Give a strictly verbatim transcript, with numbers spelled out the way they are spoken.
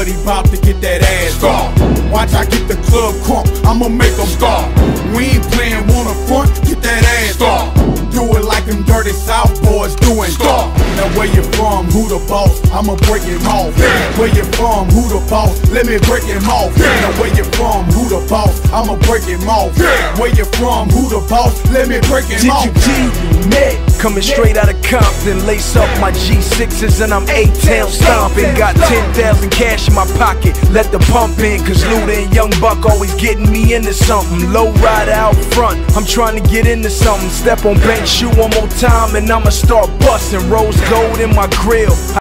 but he bout to get that ass off. Watch I get the club crunk, I'ma make them stop. We ain't playing wanna front, get that ass off. Do it like them dirty South boys doing. Stop. Now where you from, who the boss? I'ma break him off. Yeah. Where you from, who the boss? Let me break him off. Yeah. Now where you from, who the boss? I'ma break him off. Yeah. Where you from, who the boss? Let me break him off. G Nick, coming straight out of Compton. Lace up my G sixes and I'm A-Town stomping. Got ten thousand cash in my pocket, let the pump in. Cause Luda and Young Buck always getting me into something. Low rider out front, I'm trying to get into something. Step on bench shoe one more time and I'ma start busting. Rose gold in my grill.